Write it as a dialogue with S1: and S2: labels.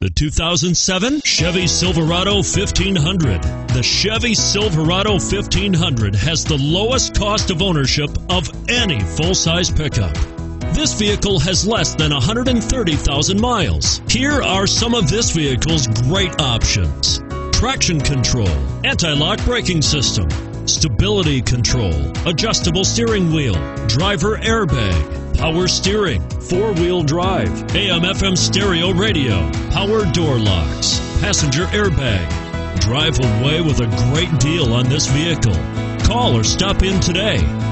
S1: The 2007 Chevy Silverado 1500. The Chevy Silverado 1500 has the lowest cost of ownership of any full-size pickup. This vehicle has less than 130,000 miles. Here are some of this vehicle's great options: traction control, anti-lock braking system, stability control, adjustable steering wheel, driver airbag, power steering, four-wheel drive, AM/FM stereo radio, power door locks, passenger airbag. Drive away with a great deal on this vehicle. Call or stop in today.